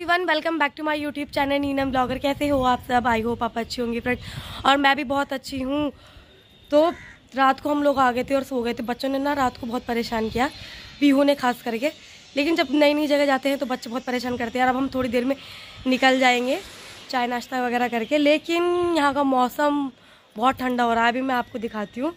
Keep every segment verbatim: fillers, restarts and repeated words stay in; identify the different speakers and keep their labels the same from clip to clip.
Speaker 1: One welcome back to my YouTube channel Neenam blogger. कैसे हो आप सब? आई होप आप अच्छी होंगी फ्रेंड, और मैं भी बहुत अच्छी हूँ। तो रात को हम लोग आ गए थे और सो गए थे। बच्चों ने ना रात को बहुत परेशान किया, पीहू ने खास करके। लेकिन जब नई नई जगह जाते हैं तो बच्चे बहुत परेशान करते हैं। और अब हम थोड़ी देर में निकल जाएंगे चाय नाश्ता वगैरह करके। लेकिन यहाँ का मौसम बहुत ठंडा हो रहा है, अभी मैं आपको दिखाती हूँ।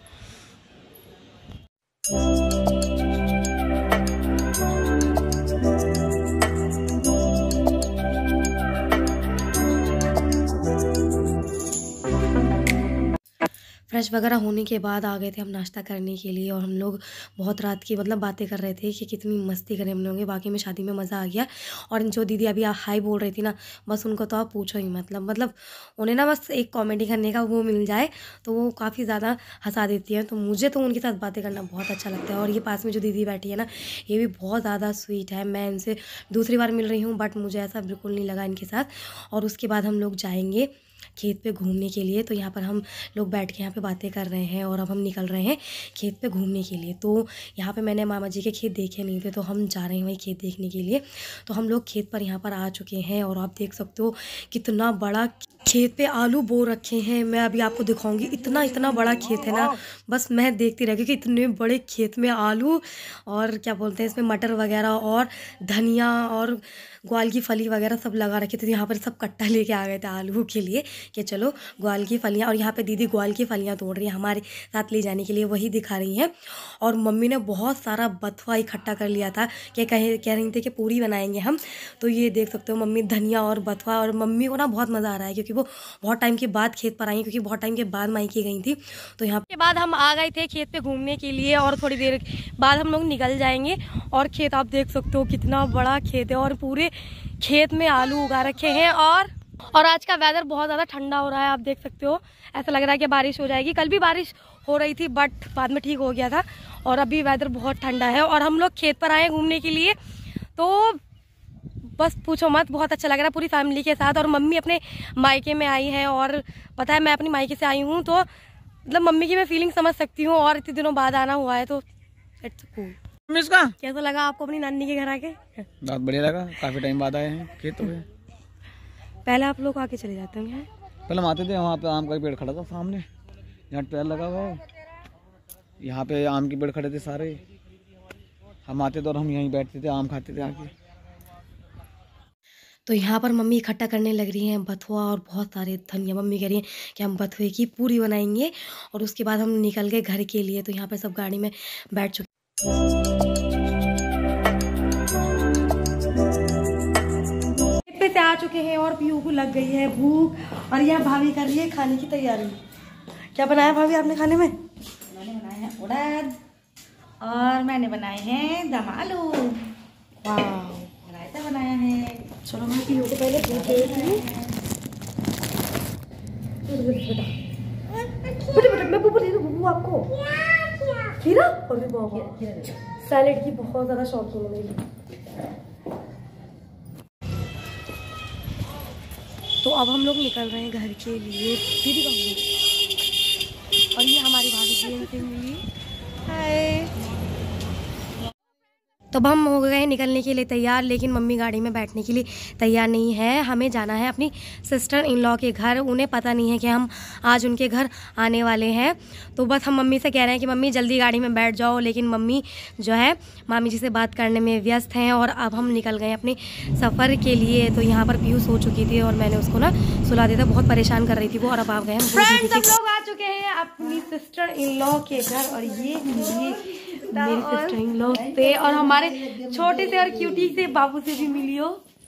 Speaker 1: फ्रेश वगैरह होने के बाद आ गए थे हम नाश्ता करने के लिए। और हम लोग बहुत रात की मतलब बातें कर रहे थे कि कितनी मस्ती करें हम लोग। बाकी में शादी में मज़ा आ गया। और जो दीदी अभी हाई बोल रही थी ना, बस उनको तो आप पूछो ही मतलब मतलब उन्हें ना बस एक कॉमेडी करने का वो मिल जाए तो वो काफ़ी ज़्यादा हंसा देती है। तो मुझे तो उनके साथ बातें करना बहुत अच्छा लगता है। और ये पास में जो दीदी बैठी है ना, ये भी बहुत ज़्यादा स्वीट है। मैं इनसे दूसरी बार मिल रही हूँ बट मुझे ऐसा बिल्कुल नहीं लगा इनके साथ। और उसके बाद हम लोग जाएंगे खेत पे घूमने के लिए। तो यहाँ पर हम लोग बैठ के यहाँ पे बातें कर रहे हैं और अब हम निकल रहे हैं खेत पे घूमने के लिए। तो यहाँ पे मैंने मामा जी के खेत देखे नहीं थे तो हम जा रहे हैं वही खेत देखने के लिए। तो हम लोग खेत पर यहाँ पर आ चुके हैं और आप देख सकते हो कितना बड़ा खेत पे आलू बो रखे हैं। मैं अभी आपको दिखाऊंगी, इतना इतना बड़ा खेत है ना, बस मैं देखती रह गई कि इतने बड़े खेत में आलू और क्या बोलते हैं इसमें मटर वगैरह और धनिया और ग्वाल की फली वगैरह सब लगा रखे थे। यहाँ पर सब कट्टा लेके आ गए थे आलू के लिए कि चलो ग्वाल की फलियाँ। और यहाँ पे दीदी ग्वाल की फलियाँ तोड़ रही है हमारे साथ ले जाने के लिए, वही दिखा रही हैं। और मम्मी ने बहुत सारा बथुआ इकट्ठा कर लिया था कि कहे कह रही थी कि पूरी बनाएंगे हम। तो ये देख सकते हो मम्मी धनिया और बथुआ। और मम्मी को ना बहुत मज़ा आ रहा है क्योंकि वो बहुत टाइम के बाद खेत पर आई, क्योंकि बहुत टाइम के बाद मायके गई थी। तो यहाँ के बाद हम आ गए थे खेत पे घूमने के लिए और थोड़ी देर बाद हम लोग निकल जाएंगे। और खेत आप देख सकते हो कितना बड़ा खेत है और पूरे खेत में आलू उगा रखे हैं। और और आज का वेदर बहुत ज़्यादा ठंडा हो रहा है, आप देख सकते हो। ऐसा लग रहा है कि बारिश हो जाएगी। कल भी बारिश हो रही थी बट बाद में ठीक हो गया था। और अभी वेदर बहुत ठंडा है और हम लोग खेत पर आए घूमने के लिए। तो बस पूछो मत, बहुत अच्छा लग रहा है पूरी फैमिली के साथ। और मम्मी अपने मायके में आई है और पता है मैं अपनी मायके से आई हूँ तो मतलब मम्मी की मैं फीलिंग समझ सकती हूँ। और इतने दिनों बाद आना हुआ है तो इट्स कूल।
Speaker 2: इसका
Speaker 1: कैसा लगा आपको अपनी नानी के घर आके?
Speaker 2: बहुत बढ़िया लगा, काफी टाइम बाद आए हैं खेतों में।
Speaker 1: पहले आप लोग आके चले जाते होंगे?
Speaker 2: पहले हम आते थे, वहाँ पे आम का पेड़ खड़ा था सामने, यहाँ पेड़ लगा हुआ है, यहाँ पे आम के पेड़ खड़े थे सारे। हम आते थे और हम यहीं बैठते थे, आम खाते थे आके।
Speaker 1: तो यहाँ पर मम्मी इकट्ठा करने लग रही हैं बथुआ और बहुत सारे धनिया। मम्मी कह रही हैं कि हम बथुए की पूरी बनाएंगे। और उसके बाद हम निकल गए घर के लिए। तो यहाँ पे सब गाड़ी में बैठ चुके से आ चुके हैं और पीहू को लग गई है भूख। और यह भाभी कर रही है खाने की तैयारी। क्या बनाया भाभी आपने खाने में?
Speaker 3: मैंने बनाए हैं उड़द और मैंने बनाए हैं दम आलू।
Speaker 1: वाह,
Speaker 3: रायता बनाया है।
Speaker 1: चलो मैं पीहू को पहले पूछ लेती हूँ। बेटा बेटा मैं बुबू दे दूँ बुबू आपको खीरा। और भी बहुत सैलेड की बहुत ज़्यादा शौकीन है मेरी। तो अब हम लोग निकल रहे हैं घर के लिए। दीदी का और ये हमारी भाभी जी इनसे मिली। हाय। तो अब हम हो गए निकलने के लिए तैयार, लेकिन मम्मी गाड़ी में बैठने के लिए तैयार नहीं है। हमें जाना है अपनी सिस्टर इन लॉ के घर। उन्हें पता नहीं है कि हम आज उनके घर आने वाले हैं। तो बस हम मम्मी से कह रहे हैं कि मम्मी जल्दी गाड़ी में बैठ जाओ। लेकिन मम्मी जो है मामी जी से बात करने में व्यस्त हैं। और अब हम निकल गए अपने सफ़र के लिए। तो यहाँ पर पीहू सो चुकी थी और मैंने उसको ना सुला दिया था, बहुत परेशान कर रही थी वो। और अब आ गए हम फ्रेंड्स, सब लोग आ चुके हैं अपनी सिस्टर इन लॉ के घर। और ये मेरी सिस्टर इन लॉ से और हमारे छोटे से और क्यूटी से बाबू से भी मिलियो।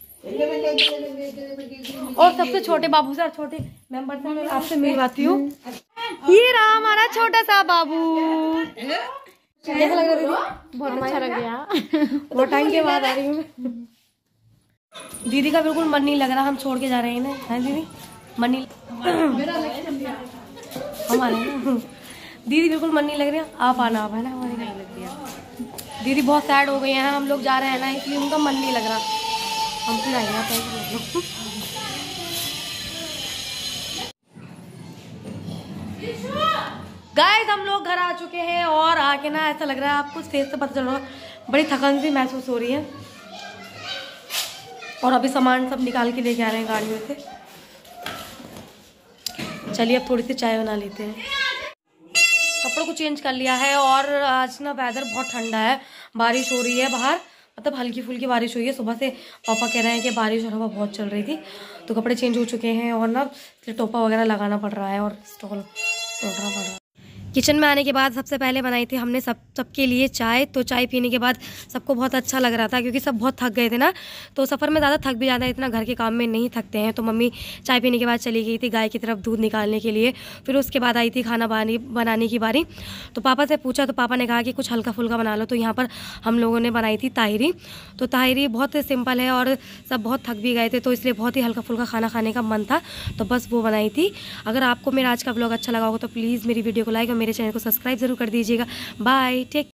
Speaker 1: और सबसे छोटे बाबू से और छोटे मेंबर से मैं आपसे मिलवाती हूँ। ये रहा हमारा छोटा सा बाबू। कैसा लग रहा है? बहुत अच्छा लग गया। बहुत टाइम के बाद आ रही हूँ। दीदी का बिल्कुल मन नहीं लग रहा, हम छोड़ के जा रहे हैं ना। है दीदी मन नहीं हमारे दीदी बिल्कुल मन नहीं लग रहा। आप आना आप है ना हमारे घर। दीदी बहुत सैड हो गई हैं, हम लोग जा रहे हैं ना इसलिए उनका मन नहीं लग रहा। हम फिर आएंगे। गाइस हम लोग घर आ चुके हैं और आके ना ऐसा लग रहा है, आपको फेस से पता चल रहा है, बड़ी थकान सी महसूस हो रही है। और अभी सामान सब निकाल के लेके आ रहे हैं गाड़ी में से। चलिए अब थोड़ी सी चाय बना लेते हैं। कपड़ों को चेंज कर लिया है और आज ना वेदर बहुत ठंडा है, बारिश हो रही है बाहर, मतलब हल्की फुल्की बारिश हुई है। सुबह से पापा कह रहे हैं कि बारिश और हवा बहुत चल रही थी, तो कपड़े चेंज हो चुके हैं और ना टोपा वगैरह लगाना पड़ रहा है और स्टॉल तोड़ना पड़ रहा है। किचन में आने के बाद सबसे पहले बनाई थी हमने सब सबके लिए चाय। तो चाय पीने के बाद सबको बहुत अच्छा लग रहा था, क्योंकि सब बहुत थक गए थे ना, तो सफ़र में ज़्यादा थक भी जाता है, इतना घर के काम में नहीं थकते हैं। तो मम्मी चाय पीने के बाद चली गई थी गाय की तरफ दूध निकालने के लिए। फिर उसके बाद आई थी खाना बनाने बनाने की बारी। तो पापा से पूछा तो पापा ने कहा कि कुछ हल्का फुल्का बना लो। तो यहाँ पर हम लोगों ने बनाई थी ताहिरी। तो ताहिरी बहुत सिंपल है और सब बहुत थक भी गए थे, तो इसलिए बहुत ही हल्का फुल्का खाना खाने का मन था, तो बस वो बनाई थी। अगर आपको मेरा आज का व्लॉग अच्छा लगा होगा तो प्लीज़ मेरी वीडियो को लाइक और मेरे चैनल को सब्सक्राइब ज़रूर कर दीजिएगा। Bye, take